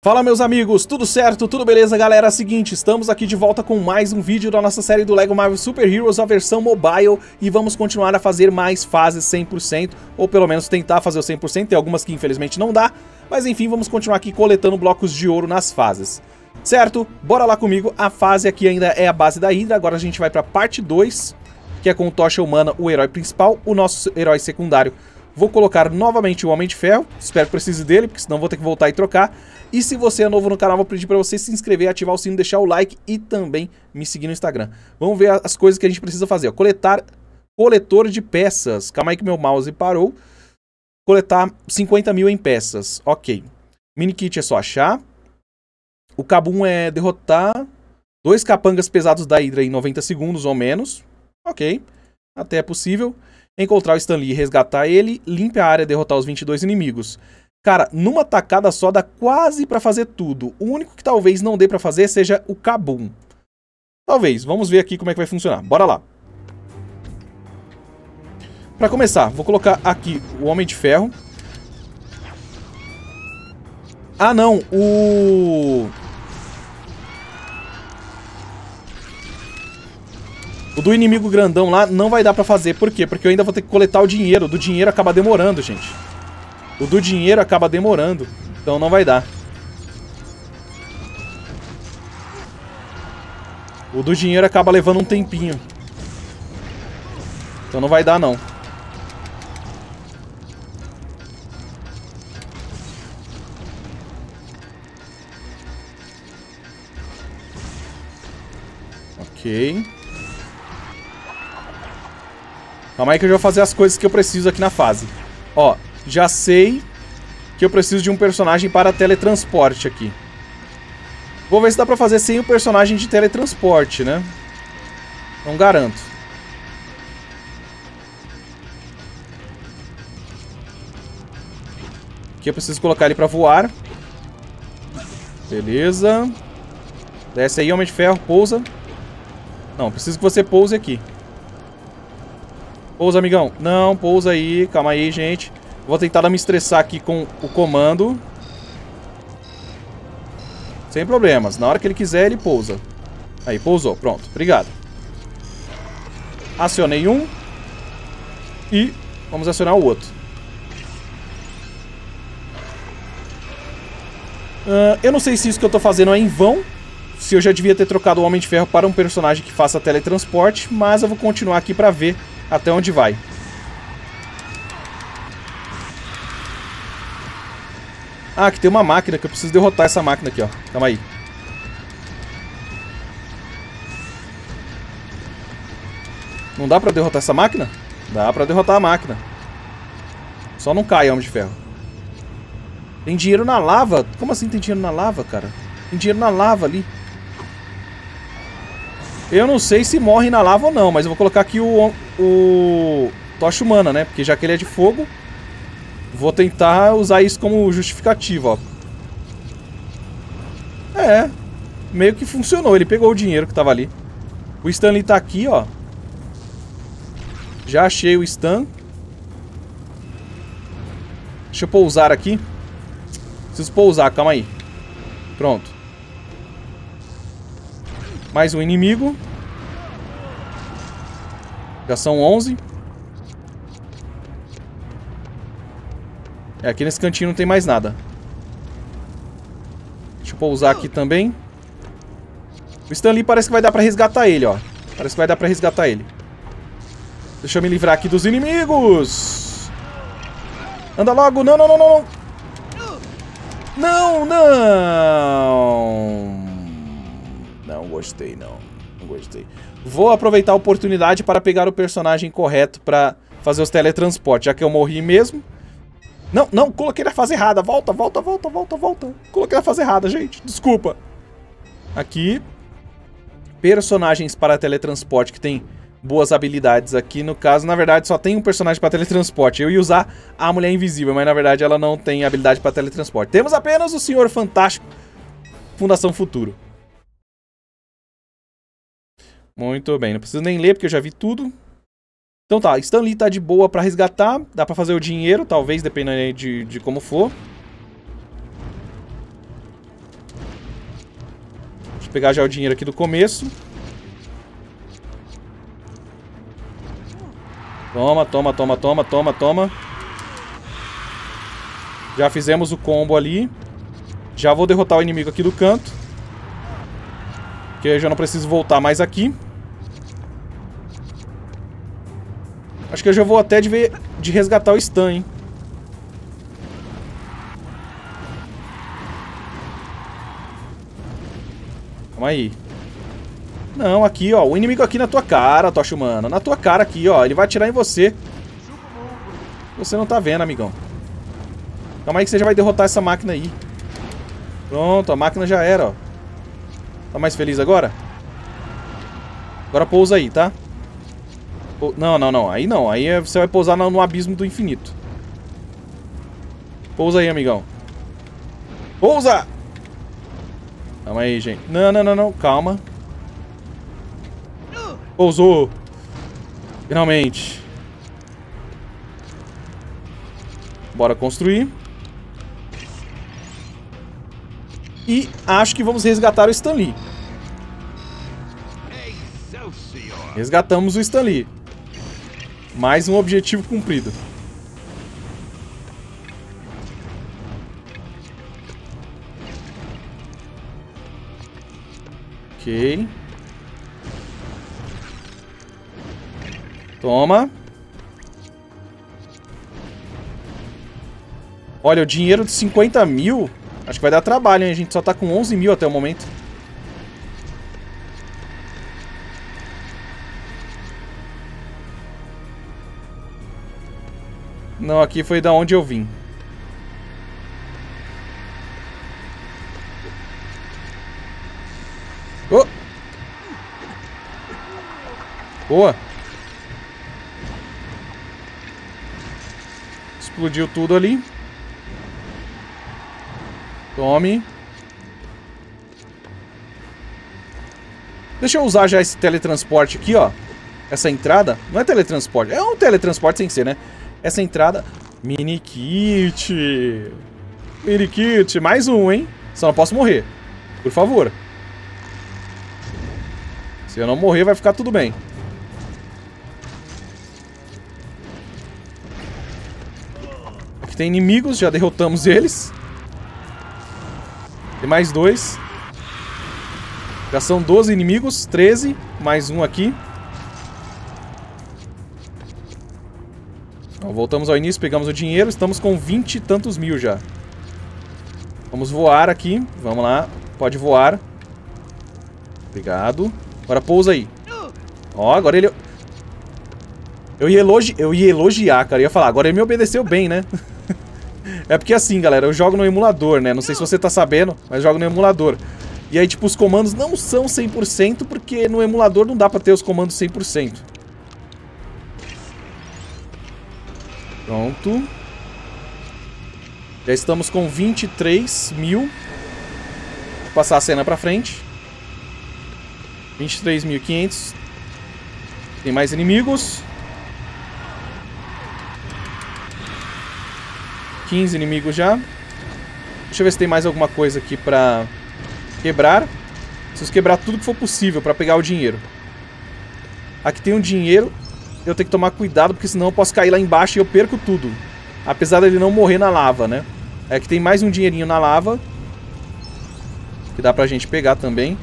Fala meus amigos, tudo certo? Tudo beleza galera? Seguinte, estamos aqui de volta com mais um vídeo da nossa série do Lego Marvel Super Heroes, a versão mobile, e vamos continuar a fazer mais fases 100%, ou pelo menos tentar fazer o 100%, tem algumas que infelizmente não dá, mas enfim, vamos continuar aqui coletando blocos de ouro nas fases. Certo? Bora lá comigo, a fase aqui ainda é a base da Hydra, agora a gente vai pra parte 2, que é com o Tocha Humana, o herói principal, o nosso herói secundário. Vou colocar novamente o Homem de Ferro, espero que precise dele, porque senão vou ter que voltar e trocar. E se você é novo no canal, vou pedir para você se inscrever, ativar o sino, deixar o like e também me seguir no Instagram. Vamos ver as coisas que a gente precisa fazer. Ó. Coletor de peças. Calma aí que meu mouse parou. Coletar 50 mil em peças. Ok. Mini kit é só achar. O Kabum é derrotar 2 capangas pesados da Hydra em 90 segundos ou menos. Ok. Até é possível. Encontrar o Stan Lee e resgatar ele. Limpe a área e derrotar os 22 inimigos. Cara, numa tacada só dá quase pra fazer tudo. O único que talvez não dê pra fazer seja o Kabum. Talvez. Vamos ver aqui como é que vai funcionar. Bora lá. Pra começar, vou colocar aqui o Homem de Ferro. Ah, não. O do inimigo grandão lá não vai dar pra fazer. Por quê? Porque eu ainda vou ter que coletar o dinheiro. O do dinheiro acaba demorando, gente. O do dinheiro acaba demorando. Então não vai dar. O do dinheiro acaba levando um tempinho. Então não vai dar, não. Ok. Calma aí que eu já vou fazer as coisas que eu preciso aqui na fase. Ó, já sei que eu preciso de um personagem para teletransporte aqui. Vou ver se dá pra fazer sem o personagem de teletransporte, né? Não garanto. Aqui eu preciso colocar ele pra voar. Beleza. Desce aí, Homem de Ferro, pousa. Não, preciso que você pouse aqui. Pousa, amigão. Não, pousa aí. Calma aí, gente. Vou tentar não me estressar aqui com o comando. Sem problemas. Na hora que ele quiser, ele pousa. Aí, pousou. Pronto. Obrigado. Acionei um. E vamos acionar o outro. Eu não sei se isso que eu tô fazendo é em vão. Se eu já devia ter trocado o Homem de Ferro para um personagem que faça teletransporte. Mas eu vou continuar aqui pra ver até onde vai. Ah, aqui tem uma máquina que eu preciso derrotar essa máquina aqui, ó. Calma aí. Não dá pra derrotar essa máquina? Dá pra derrotar a máquina. Só não cai, Homem de Ferro. Tem dinheiro na lava? Como assim tem dinheiro na lava, cara? Tem dinheiro na lava ali. Eu não sei se morre na lava ou não, mas eu vou colocar aqui o Tocha Humana, né? Porque já que ele é de fogo, vou tentar usar isso como justificativa, ó. É, meio que funcionou. Ele pegou o dinheiro que tava ali. O Stan Lee tá aqui, ó. Já achei o Stan. Deixa eu pousar aqui. Preciso pousar, calma aí. Pronto. Mais um inimigo. Já são 11. É, aqui nesse cantinho não tem mais nada. Deixa eu pousar aqui também. O Stan Lee parece que vai dar pra resgatar ele, ó. Parece que vai dar pra resgatar ele. Deixa eu me livrar aqui dos inimigos. Anda logo. Não, não, não, não, não. Não, não. Não gostei, não. Não gostei. Vou aproveitar a oportunidade para pegar o personagem correto pra fazer os teletransportes, já que eu morri mesmo. Não, não, coloquei na fase errada. Volta, volta, volta, volta, volta. Coloquei na fase errada, gente. Desculpa. Aqui. Personagens para teletransporte que tem boas habilidades aqui. No caso, na verdade, só tem um personagem para teletransporte. Eu ia usar a Mulher Invisível, mas na verdade ela não tem habilidade para teletransporte. Temos apenas o Senhor Fantástico, Fundação Futuro. Muito bem, não preciso nem ler porque eu já vi tudo. Então tá, Stan Lee tá de boa pra resgatar. Dá pra fazer o dinheiro, talvez, dependendo de como for. Deixa eu pegar já o dinheiro aqui do começo. Toma, toma, toma, toma, toma, toma. Já fizemos o combo ali. Já vou derrotar o inimigo aqui do canto. Que eu já não preciso voltar mais aqui. Acho que eu já vou até de resgatar o stun, hein. Calma aí. Não, aqui, ó. O inimigo aqui na tua cara, Tocha Humana. Na tua cara aqui, ó. Ele vai atirar em você. Você não tá vendo, amigão. Calma aí que você já vai derrotar essa máquina aí. Pronto, a máquina já era, ó. Tá mais feliz agora? Agora pousa aí, tá? Não, não, não. Aí não. Aí você vai pousar no abismo do infinito. Pousa aí, amigão. Pousa! Calma aí, gente. Não, não, não, não. Calma. Pousou. Finalmente. Bora construir. E acho que vamos resgatar o Stan Lee. Resgatamos o Stan Lee. Mais um objetivo cumprido. Ok. Toma. Olha, o dinheiro de 50 mil... Acho que vai dar trabalho, hein? A gente só tá com 11 mil até o momento. Não, aqui foi da onde eu vim. Oh! Boa! Explodiu tudo ali. Tome. Deixa eu usar já esse teletransporte aqui, ó. Essa entrada. Não é teletransporte. É um teletransporte sem ser, né? Essa entrada... Mini kit. Mini kit. Mais um, hein? Só não posso morrer. Por favor. Se eu não morrer, vai ficar tudo bem. Aqui tem inimigos. Já derrotamos eles. Tem mais 2. Já são 12 inimigos. 13. Mais um aqui. Então, voltamos ao início, pegamos o dinheiro. Estamos com 20 e tantos mil já. Vamos voar aqui. Vamos lá. Pode voar. Obrigado. Agora pousa aí. Ó, agora ele... Eu ia elogiar, cara. Eu ia falar, agora ele me obedeceu bem, né? É porque assim, galera, eu jogo no emulador, né? Não sei se você tá sabendo, mas eu jogo no emulador. E aí, tipo, os comandos não são 100%, porque no emulador não dá pra ter os comandos 100%. Pronto. Já estamos com 23 mil. Vou passar a cena pra frente. 23.500. Tem mais inimigos. 15 inimigos já. Deixa eu ver se tem mais alguma coisa aqui pra quebrar. Preciso quebrar tudo que for possível pra pegar o dinheiro. Aqui tem um dinheiro. Eu tenho que tomar cuidado, porque senão eu posso cair lá embaixo e eu perco tudo. Apesar dele não morrer na lava, né? Aqui tem mais um dinheirinho na lava. Que dá pra gente pegar também.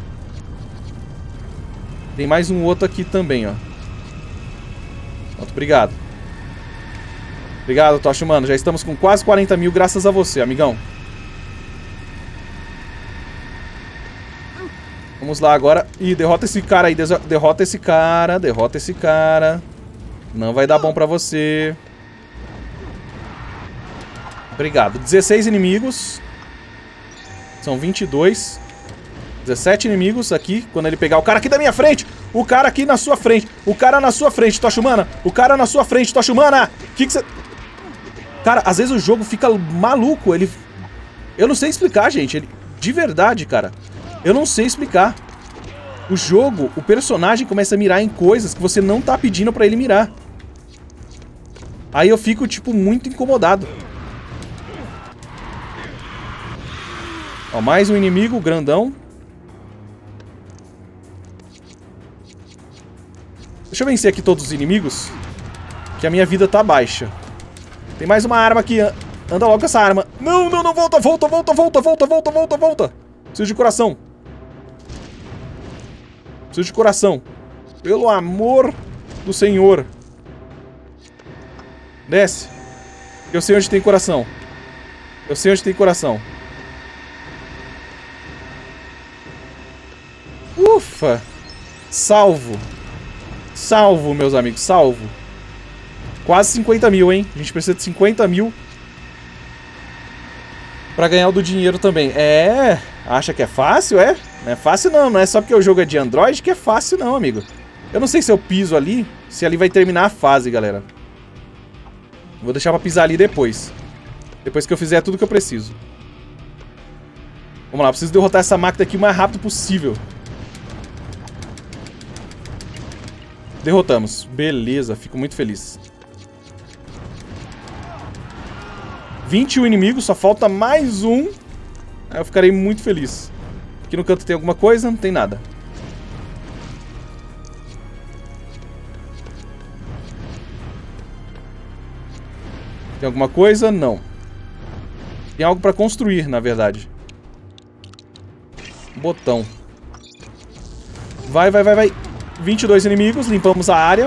Tem mais um outro aqui também, ó. Muito obrigado. Obrigado, Tocha Humana. Já estamos com quase 40 mil graças a você, amigão. Vamos lá agora. Ih, derrota esse cara aí. Derrota esse cara. Derrota esse cara. Não vai dar bom pra você. Obrigado. 16 inimigos. São 22. 17 inimigos aqui. Quando ele pegar o cara aqui da minha frente. O cara aqui na sua frente. O cara na sua frente, Tocha Humana. O cara na sua frente, Tocha Humana. Que você... Cara, às vezes o jogo fica maluco. Ele... Eu não sei explicar, gente. Ele... De verdade, cara. Eu não sei explicar. O jogo, o personagem começa a mirar em coisas que você não tá pedindo pra ele mirar. Aí eu fico, tipo, muito incomodado. Ó, mais um inimigo grandão. Deixa eu vencer aqui todos os inimigos, que a minha vida tá baixa. Tem mais uma arma aqui. Anda logo com essa arma. Não, não, não. Volta, volta, volta, volta, volta, volta, volta, volta. Preciso de coração. Preciso de coração. Pelo amor do Senhor. Desce. Eu sei onde tem coração. Eu sei onde tem coração. Ufa. Salvo. Salvo, meus amigos. Salvo. Quase 50 mil, hein? A gente precisa de 50 mil pra ganhar o do dinheiro também. É... Acha que é fácil, é? Não é fácil não. Não é só porque o jogo é de Android que é fácil não, amigo. Eu não sei se eu piso ali, se ali vai terminar a fase, galera. Vou deixar pra pisar ali depois. Depois que eu fizer tudo que eu preciso. Vamos lá, preciso derrotar essa máquina aqui o mais rápido possível. Derrotamos. Beleza, fico muito feliz. 21 inimigos, só falta mais um. Aí eu ficarei muito feliz. Aqui no canto tem alguma coisa? Não tem nada. Tem alguma coisa? Não. Tem algo pra construir, na verdade. Botão. Vai, vai, vai, vai. 22 inimigos, limpamos a área.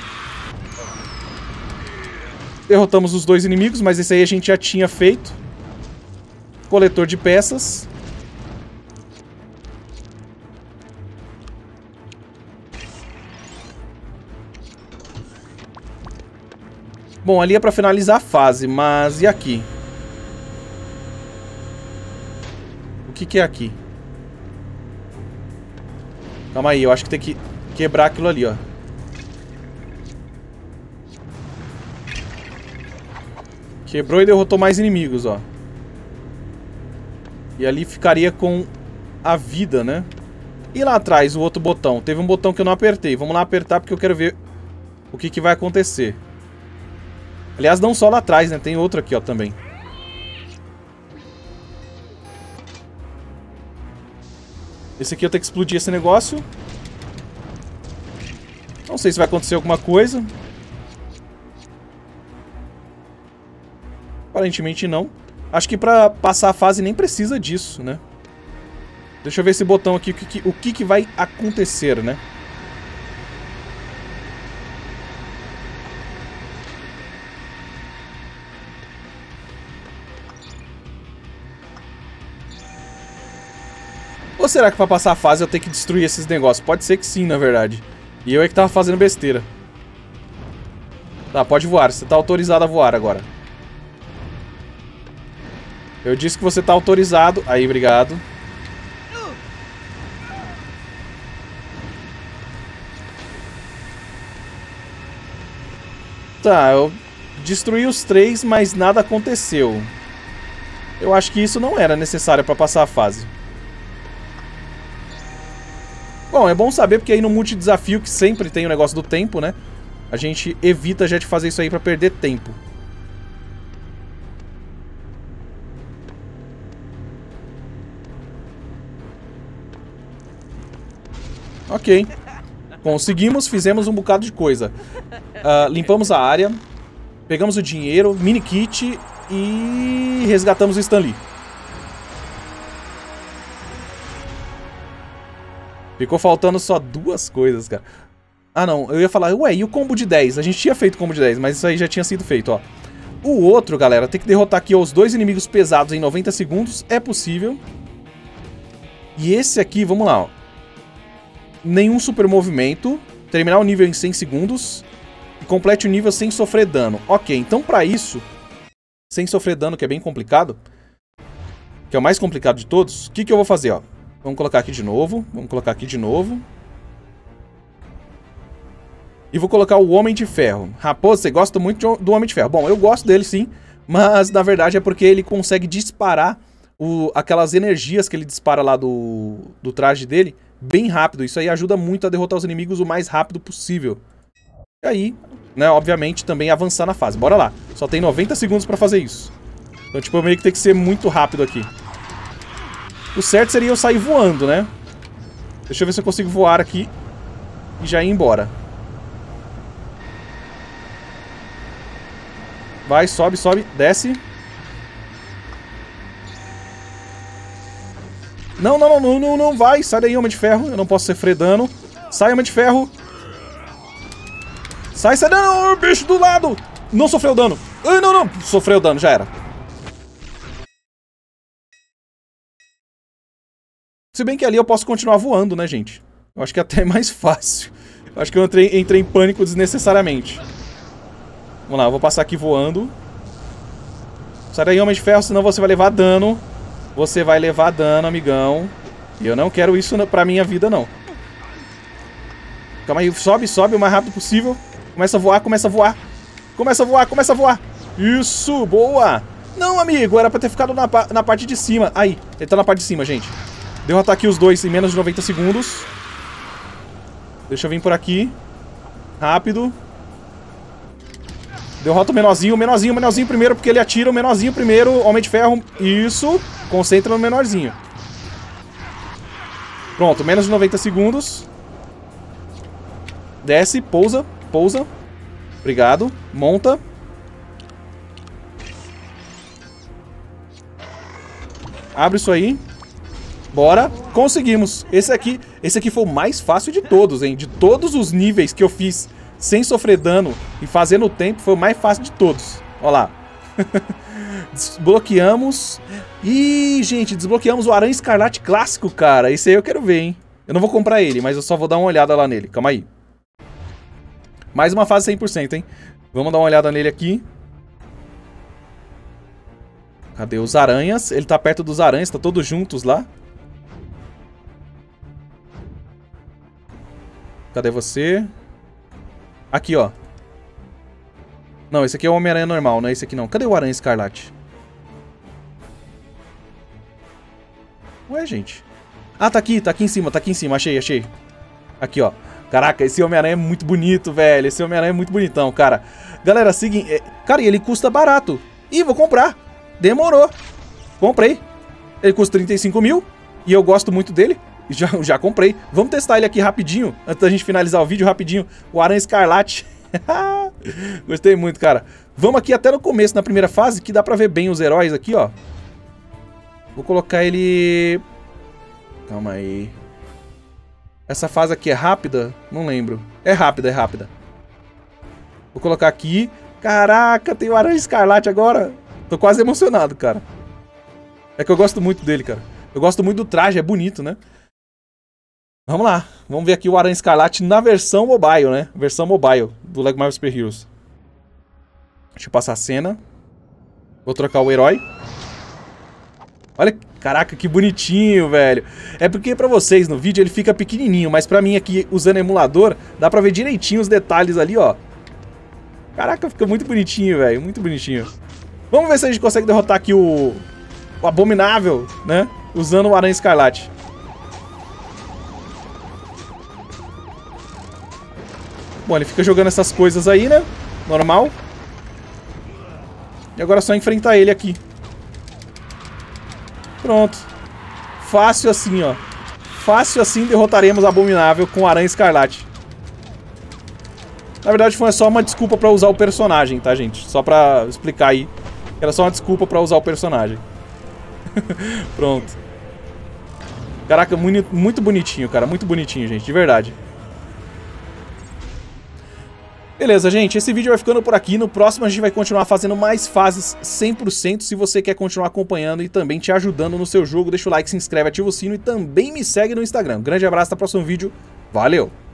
Derrotamos os 2 inimigos, mas esse aí a gente já tinha feito. Coletor de peças. Bom, ali é pra finalizar a fase, mas e aqui? O que que é aqui? Calma aí, eu acho que tem que quebrar aquilo ali, ó. Quebrou e derrotou mais inimigos, ó. E ali ficaria com a vida, né? E lá atrás, o outro botão. Teve um botão que eu não apertei. Vamos lá apertar porque eu quero ver o que que vai acontecer. Aliás, não só lá atrás, né? Tem outro aqui, ó, também. Esse aqui eu tenho que explodir esse negócio. Não sei se vai acontecer alguma coisa. Aparentemente não. Acho que pra passar a fase nem precisa disso, né? Deixa eu ver esse botão aqui, o que que vai acontecer, né? Ou será que pra passar a fase eu tenho que destruir esses negócios? Pode ser que sim, na verdade. E eu é que tava fazendo besteira. Tá, pode voar. Você tá autorizado a voar agora. Eu disse que você tá autorizado. Aí, obrigado. Tá, eu destruí os 3, mas nada aconteceu. Eu acho que isso não era necessário pra passar a fase. Bom, é bom saber porque aí no multidesafio, que sempre tem o negócio do tempo, né? A gente evita já de fazer isso aí pra perder tempo. Ok. Conseguimos, fizemos um bocado de coisa. Limpamos a área, pegamos o dinheiro, mini kit e resgatamos o Stan Lee. Ficou faltando só 2 coisas, cara. Ah, não. Eu ia falar, ué, e o combo de 10? A gente tinha feito o combo de 10, mas isso aí já tinha sido feito, ó. O outro, galera, tem que derrotar aqui os 2 inimigos pesados em 90 segundos. É possível. E esse aqui, vamos lá, ó. Nenhum super movimento. Terminar o nível em 100 segundos. E complete o nível sem sofrer dano. Ok, então pra isso, sem sofrer dano, que é bem complicado, que é o mais complicado de todos, o que que eu vou fazer, ó? Vamos colocar aqui de novo. Vamos colocar aqui de novo. E vou colocar o Homem de Ferro. Raposo, você gosta muito do Homem de Ferro. Bom, eu gosto dele sim. Mas, na verdade, é porque ele consegue disparar aquelas energias que ele dispara lá do traje dele bem rápido. Isso aí ajuda muito a derrotar os inimigos o mais rápido possível. E aí, né, obviamente, também avançar na fase. Bora lá. Só tem 90 segundos pra fazer isso. Então, tipo, eu meio que tenho que ser muito rápido aqui. O certo seria eu sair voando, né? Deixa eu ver se eu consigo voar aqui e já ir embora. Vai, sobe, sobe, desce. Não, não, não, não, não, vai. Sai daí, Homem de Ferro. Eu não posso sofrer dano. Sai, Homem de Ferro. Sai, sai, não, bicho do lado. Não sofreu dano. Ai, não, não. Sofreu dano, já era. Se bem que ali eu posso continuar voando, né, gente? Eu acho que até é mais fácil. Eu acho que eu entrei em pânico desnecessariamente. Vamos lá, eu vou passar aqui voando. Sai daí, Homem de Ferro, senão você vai levar dano. Você vai levar dano, amigão. E eu não quero isso pra minha vida, não. Calma aí, sobe, sobe o mais rápido possível. Começa a voar, começa a voar. Começa a voar, começa a voar. Isso, boa. Não, amigo, era pra ter ficado na parte de cima. Aí, ele tá na parte de cima, gente. Derrotar aqui os dois em menos de 90 segundos. Deixa eu vir por aqui. Rápido. Derrota o menorzinho, o menorzinho primeiro, porque ele atira o menorzinho primeiro. Homem de Ferro, isso. Concentra no menorzinho. Pronto, menos de 90 segundos. Desce, pousa, pousa. Obrigado, monta. Abre isso aí. Bora, conseguimos. Esse aqui foi o mais fácil de todos, hein? De todos os níveis que eu fiz sem sofrer dano e fazendo tempo, foi o mais fácil de todos. Olha lá. Desbloqueamos. Ih, gente, desbloqueamos o Aranha Escarlate clássico, cara. Esse aí eu quero ver, hein? Eu não vou comprar ele, mas eu só vou dar uma olhada lá nele. Calma aí. Mais uma fase 100%, hein? Vamos dar uma olhada nele aqui. Cadê os aranhas? Ele tá perto dos aranhas, tá todos juntos lá. Cadê você? Aqui, ó. Não, esse aqui é o Homem-Aranha normal, não é esse aqui não. Cadê o Aranha Escarlate? Ué, gente. Ah, tá aqui em cima, achei, achei. Aqui, ó. Caraca, esse Homem-Aranha é muito bonito, velho. Esse Homem-Aranha é muito bonitão, cara. Galera, seguinte... Cara, e ele custa barato. Ih, vou comprar. Demorou. Comprei. Ele custa 35 mil. E eu gosto muito dele. Já comprei. Vamos testar ele aqui rapidinho. Antes da gente finalizar o vídeo, rapidinho. O Aranha Escarlate. Gostei muito, cara. Vamos aqui até no começo, na primeira fase, que dá pra ver bem os heróis aqui, ó. Vou colocar ele... Calma aí. Essa fase aqui é rápida? Não lembro. É rápida, é rápida. Vou colocar aqui. Caraca, tem o Aranha Escarlate agora. Tô quase emocionado, cara. É que eu gosto muito dele, cara. Eu gosto muito do traje, é bonito, né? Vamos lá. Vamos ver aqui o Aranha Escarlate na versão mobile, né? Versão mobile do Lego Marvel Super Heroes. Deixa eu passar a cena. Vou trocar o herói. Olha, caraca, que bonitinho, velho. É porque pra vocês no vídeo ele fica pequenininho, mas pra mim aqui, usando emulador, dá pra ver direitinho os detalhes ali, ó. Caraca, fica muito bonitinho, velho. Muito bonitinho. Vamos ver se a gente consegue derrotar aqui o Abominável, né? Usando o Aranha Escarlate. Bom, ele fica jogando essas coisas aí, né? Normal. E agora é só enfrentar ele aqui. Pronto. Fácil assim, ó. Fácil assim derrotaremos o Abominável com o Aranha Escarlate. Na verdade foi só uma desculpa pra usar o personagem, tá, gente? Só pra explicar aí. Era só uma desculpa pra usar o personagem. Pronto. Caraca, muito bonitinho, cara. Muito bonitinho, gente. De verdade. Beleza, gente, esse vídeo vai ficando por aqui. No próximo a gente vai continuar fazendo mais fases 100%. Se você quer continuar acompanhando e também te ajudando no seu jogo, deixa o like, se inscreve, ativa o sino e também me segue no Instagram. Grande abraço, até o próximo vídeo. Valeu!